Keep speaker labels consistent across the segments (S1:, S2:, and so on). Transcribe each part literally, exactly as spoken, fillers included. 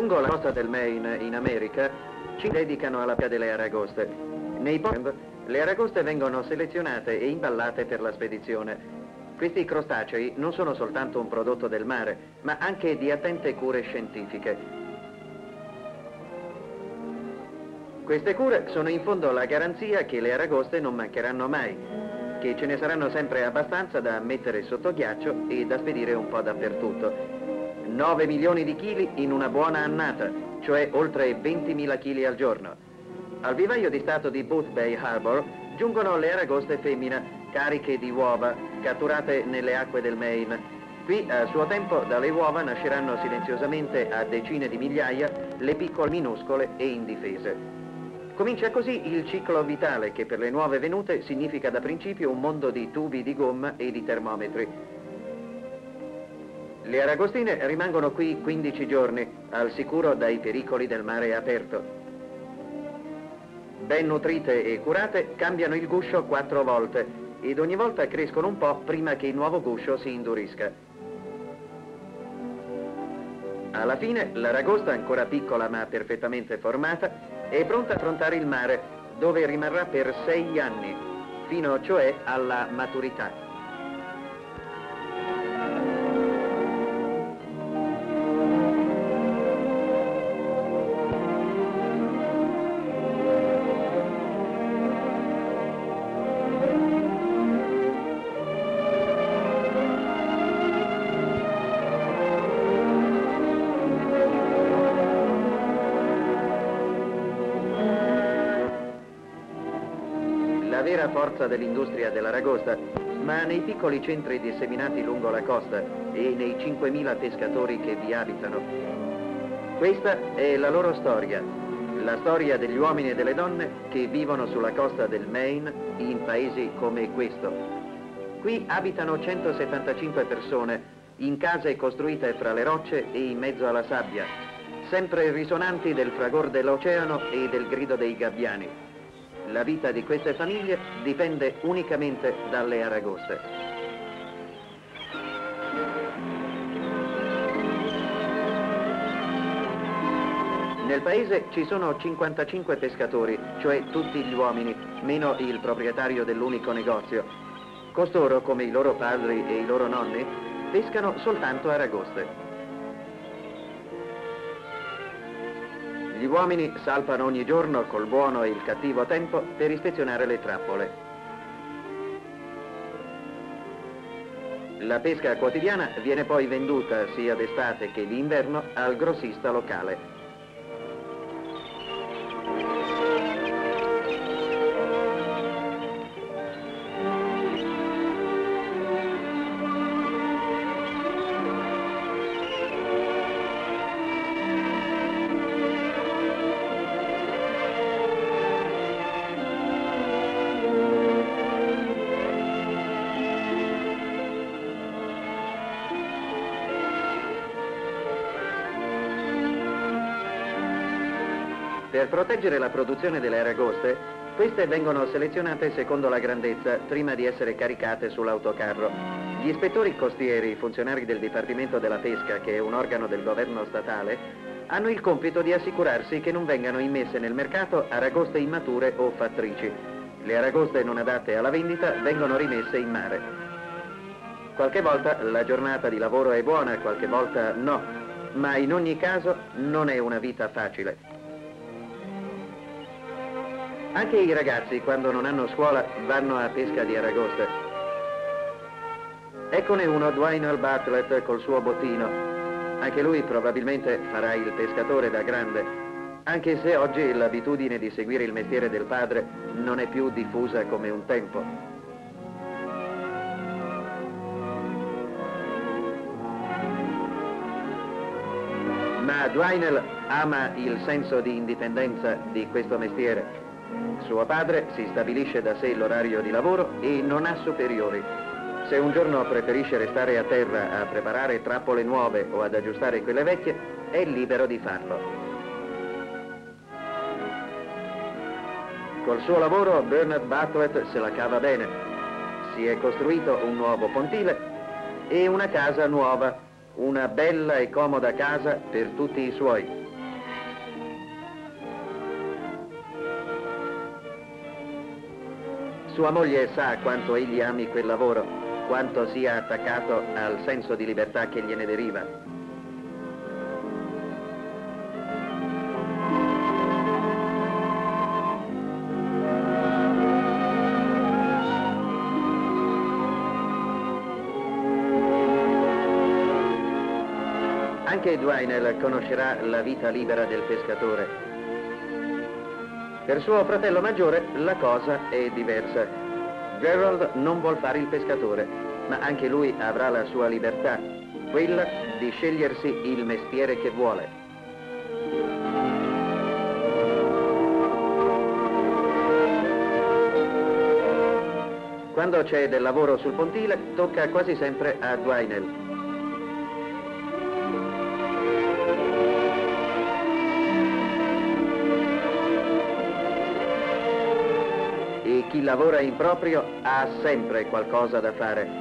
S1: Lungo la costa del Maine, in America, ci dedicano alla piada delle aragoste. Nei port le aragoste vengono selezionate e imballate per la spedizione. Questi crostacei non sono soltanto un prodotto del mare, ma anche di attente cure scientifiche. Queste cure sono in fondo la garanzia che le aragoste non mancheranno mai, che ce ne saranno sempre abbastanza da mettere sotto ghiaccio e da spedire un po' dappertutto. nove milioni di chili in una buona annata, cioè oltre ventimila chili al giorno. Al vivaio di stato di Boothbay Harbor giungono le aragoste femmina, cariche di uova, catturate nelle acque del Maine. Qui, a suo tempo, dalle uova nasceranno silenziosamente a decine di migliaia le piccole minuscole e indifese. Comincia così il ciclo vitale che per le nuove venute significa da principio un mondo di tubi di gomma e di termometri. Le aragostine rimangono qui quindici giorni, al sicuro dai pericoli del mare aperto. Ben nutrite e curate, cambiano il guscio quattro volte ed ogni volta crescono un po' prima che il nuovo guscio si indurisca. Alla fine, l'aragosta, ancora piccola ma perfettamente formata, è pronta a affrontare il mare, dove rimarrà per sei anni, fino cioè alla maturità. La vera forza dell'industria dell'aragosta, ma nei piccoli centri disseminati lungo la costa e nei cinquemila pescatori che vi abitano. Questa è la loro storia, la storia degli uomini e delle donne che vivono sulla costa del Maine in paesi come questo. Qui abitano centosettantacinque persone, in case costruite fra le rocce e in mezzo alla sabbia, sempre risonanti del fragor dell'oceano e del grido dei gabbiani. La vita di queste famiglie dipende unicamente dalle aragoste. Nel paese ci sono cinquantacinque pescatori, cioè tutti gli uomini, meno il proprietario dell'unico negozio. Costoro, come i loro padri e i loro nonni, pescano soltanto aragoste. Gli uomini salpano ogni giorno col buono e il cattivo tempo per ispezionare le trappole. La pesca quotidiana viene poi venduta sia d'estate che d'inverno al grossista locale. Per proteggere la produzione delle aragoste, queste vengono selezionate secondo la grandezza prima di essere caricate sull'autocarro. Gli ispettori costieri, funzionari del Dipartimento della Pesca, che è un organo del governo statale, hanno il compito di assicurarsi che non vengano immesse nel mercato aragoste immature o fattrici. Le aragoste non adatte alla vendita vengono rimesse in mare. Qualche volta la giornata di lavoro è buona, qualche volta no, ma in ogni caso non è una vita facile. Anche i ragazzi, quando non hanno scuola, vanno a pesca di aragoste. Eccone uno, Dwinell Bartlett, col suo bottino. Anche lui probabilmente farà il pescatore da grande, anche se oggi l'abitudine di seguire il mestiere del padre non è più diffusa come un tempo. Ma Dwinell ama il senso di indipendenza di questo mestiere. Suo padre si stabilisce da sé l'orario di lavoro e non ha superiori. Se un giorno preferisce restare a terra a preparare trappole nuove o ad aggiustare quelle vecchie, è libero di farlo. Col suo lavoro Bernard Bartlett se la cava bene. Si è costruito un nuovo pontile e una casa nuova, una bella e comoda casa per tutti i suoi. Sua moglie sa quanto egli ami quel lavoro, quanto sia attaccato al senso di libertà che gliene deriva. Anche Dwynel conoscerà la vita libera del pescatore. Per suo fratello maggiore la cosa è diversa. Gerald non vuol fare il pescatore, ma anche lui avrà la sua libertà, quella di scegliersi il mestiere che vuole. Quando c'è del lavoro sul pontile, tocca quasi sempre a Dwynel. E chi lavora in proprio ha sempre qualcosa da fare.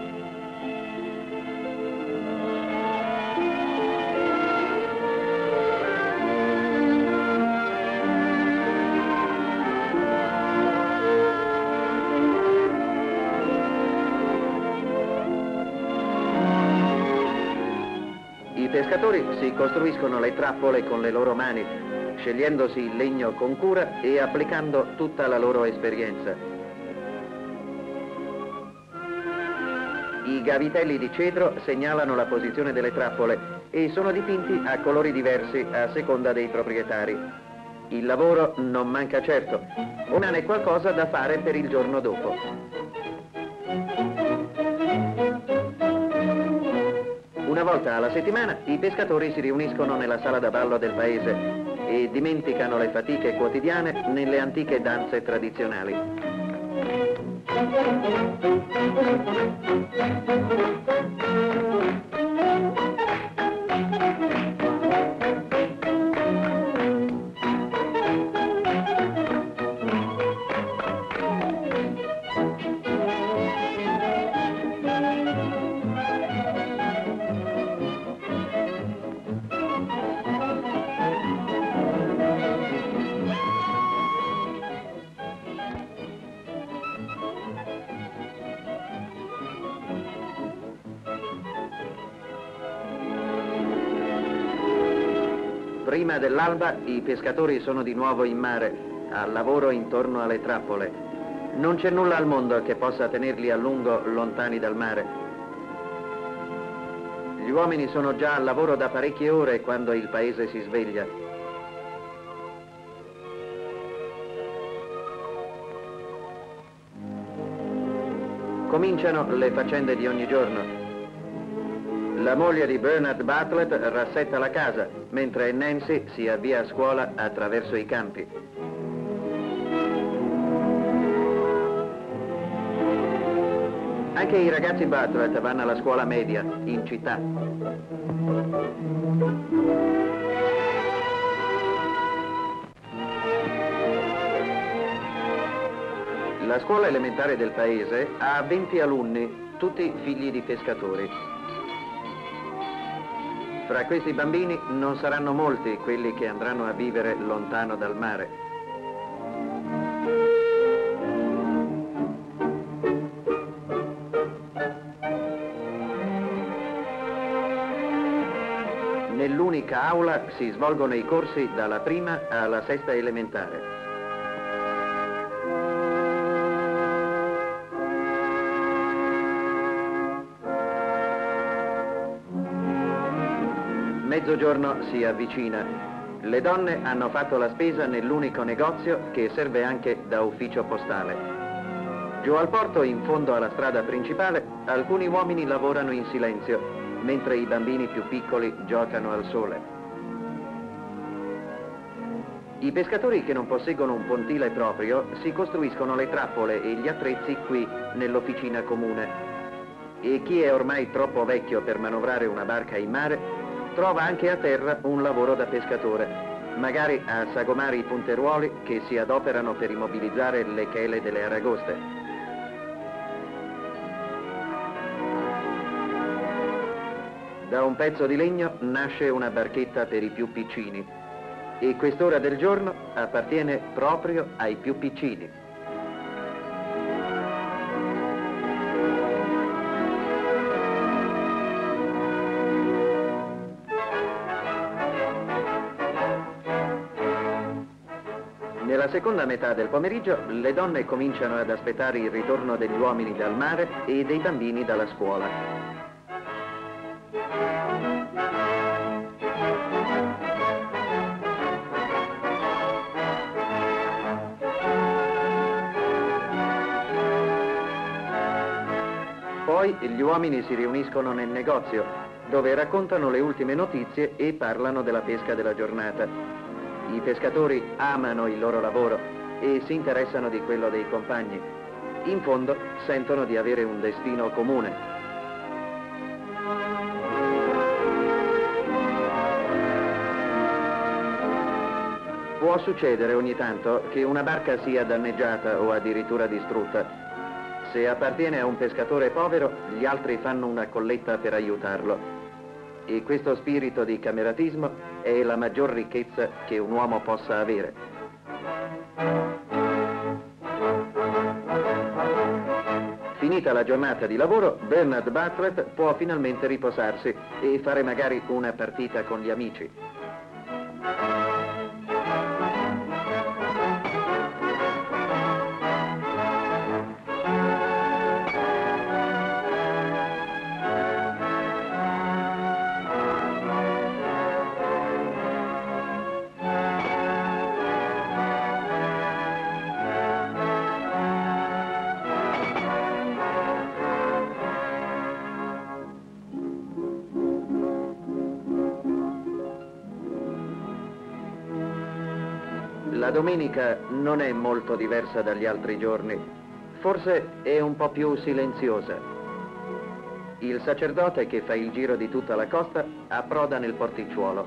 S1: I pescatori si costruiscono le trappole con le loro mani, scegliendosi il legno con cura e applicando tutta la loro esperienza. I gavitelli di cedro segnalano la posizione delle trappole e sono dipinti a colori diversi a seconda dei proprietari. Il lavoro non manca certo, o non è qualcosa da fare per il giorno dopo. Una volta alla settimana i pescatori si riuniscono nella sala da ballo del paese e dimenticano le fatiche quotidiane nelle antiche danze tradizionali. Prima dell'alba i pescatori sono di nuovo in mare, al lavoro intorno alle trappole. Non c'è nulla al mondo che possa tenerli a lungo lontani dal mare. Gli uomini sono già al lavoro da parecchie ore quando il paese si sveglia. Cominciano le faccende di ogni giorno. La moglie di Bernard Bartlett rassetta la casa, mentre Nancy si avvia a scuola attraverso i campi. Anche i ragazzi Bartlett vanno alla scuola media, in città. La scuola elementare del paese ha venti alunni, tutti figli di pescatori. Fra questi bambini non saranno molti quelli che andranno a vivere lontano dal mare. Nell'unica aula si svolgono i corsi dalla prima alla sesta elementare. Mezzogiorno si avvicina. Le donne hanno fatto la spesa nell'unico negozio che serve anche da ufficio postale. Giù al porto, in fondo alla strada principale, alcuni uomini lavorano in silenzio, mentre i bambini più piccoli giocano al sole. I pescatori che non posseggono un pontile proprio si costruiscono le trappole e gli attrezzi qui, nell'officina comune. E chi è ormai troppo vecchio per manovrare una barca in mare trova anche a terra un lavoro da pescatore, magari a sagomare i punteruoli che si adoperano per immobilizzare le chele delle aragoste. Da un pezzo di legno nasce una barchetta per i più piccini e quest'ora del giorno appartiene proprio ai più piccini. Nella seconda metà del pomeriggio le donne cominciano ad aspettare il ritorno degli uomini dal mare e dei bambini dalla scuola. Poi gli uomini si riuniscono nel negozio, dove raccontano le ultime notizie e parlano della pesca della giornata. I pescatori amano il loro lavoro e si interessano di quello dei compagni. In fondo sentono di avere un destino comune. Può succedere ogni tanto che una barca sia danneggiata o addirittura distrutta. Se appartiene a un pescatore povero, gli altri fanno una colletta per aiutarlo. E questo spirito di cameratismo è la maggior ricchezza che un uomo possa avere. Finita la giornata di lavoro, Bernard Bartlett può finalmente riposarsi e fare magari una partita con gli amici. La domenica non è molto diversa dagli altri giorni, forse è un po' più silenziosa. Il sacerdote che fa il giro di tutta la costa approda nel porticciuolo.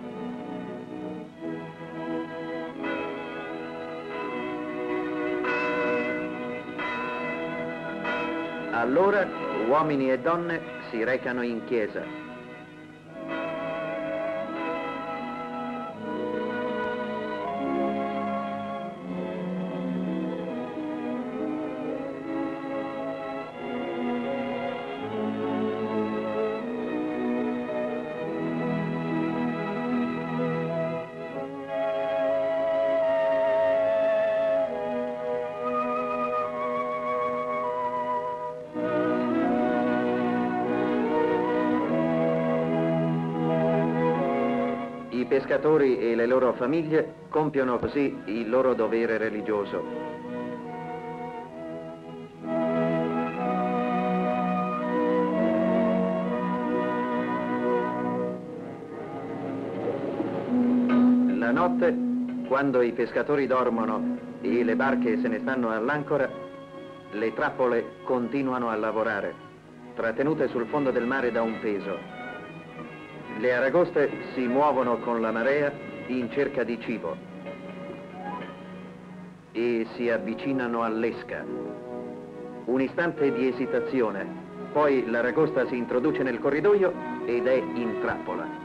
S1: Allora uomini e donne si recano in chiesa. I pescatori e le loro famiglie compiono così il loro dovere religioso. La notte, quando i pescatori dormono e le barche se ne stanno all'ancora, le trappole continuano a lavorare, trattenute sul fondo del mare da un peso. Le aragoste si muovono con la marea in cerca di cibo e si avvicinano all'esca. Un istante di esitazione, poi l'aragosta si introduce nel corridoio ed è in trappola.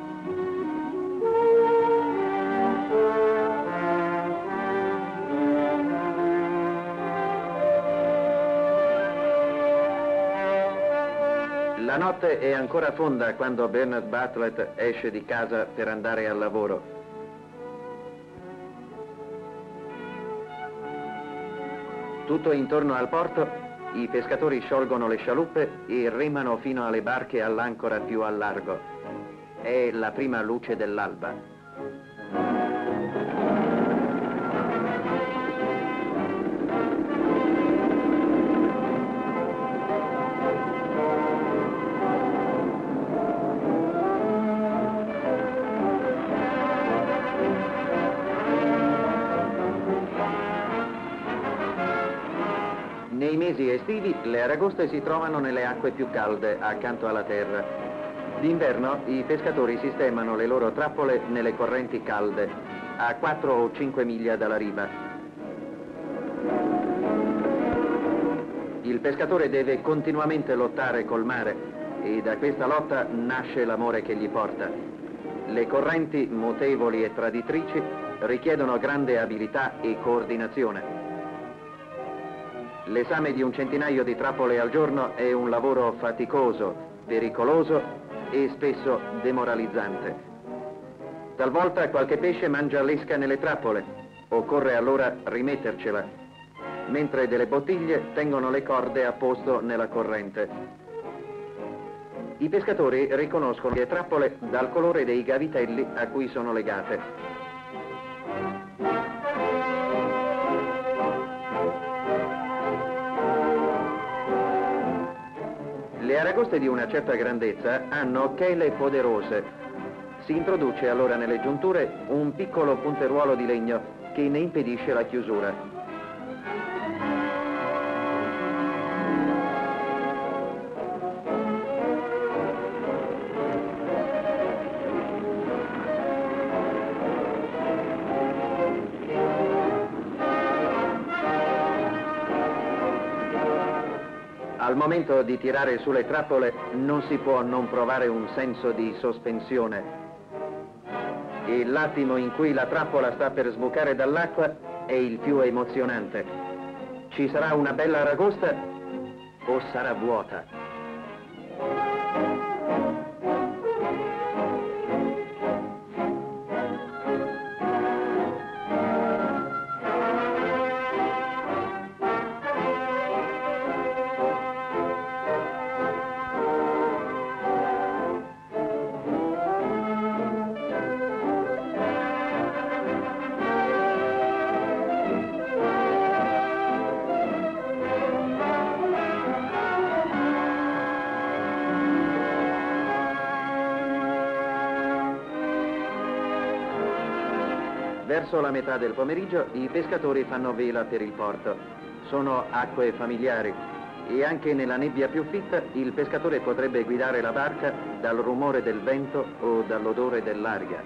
S1: La notte è ancora fonda quando Bernard Bartlett esce di casa per andare al lavoro. Tutto intorno al porto, i pescatori sciolgono le scialuppe e remano fino alle barche all'ancora più a largo. È la prima luce dell'alba. Nei mesi estivi le aragoste si trovano nelle acque più calde, accanto alla terra. D'inverno i pescatori sistemano le loro trappole nelle correnti calde, a quattro o cinque miglia dalla riva. Il pescatore deve continuamente lottare col mare e da questa lotta nasce l'amore che gli porta. Le correnti, mutevoli e traditrici, richiedono grande abilità e coordinazione. L'esame di un centinaio di trappole al giorno è un lavoro faticoso, pericoloso e spesso demoralizzante. Talvolta qualche pesce mangia l'esca nelle trappole Occorre allora rimettercela, mentre delle bottiglie tengono le corde a posto nella corrente. I pescatori riconoscono le trappole dal colore dei gavitelli a cui sono legate. Le aragoste di una certa grandezza hanno chele poderose. Si introduce allora nelle giunture un piccolo punteruolo di legno che ne impedisce la chiusura. Al momento di tirare sulle trappole non si può non provare un senso di sospensione. E l'attimo in cui la trappola sta per sbucare dall'acqua è il più emozionante. Ci sarà una bella aragosta o sarà vuota? Verso la metà del pomeriggio i pescatori fanno vela per il porto. Sono acque familiari e anche nella nebbia più fitta il pescatore potrebbe guidare la barca dal rumore del vento o dall'odore dell'aria.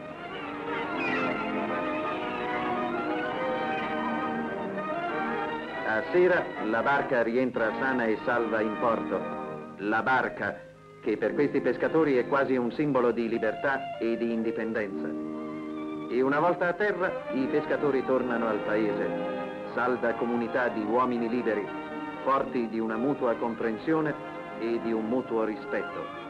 S1: A sera la barca rientra sana e salva in porto. La barca, che per questi pescatori è quasi un simbolo di libertà e di indipendenza. E una volta a terra i pescatori tornano al paese, salda comunità di uomini liberi, forti di una mutua comprensione e di un mutuo rispetto.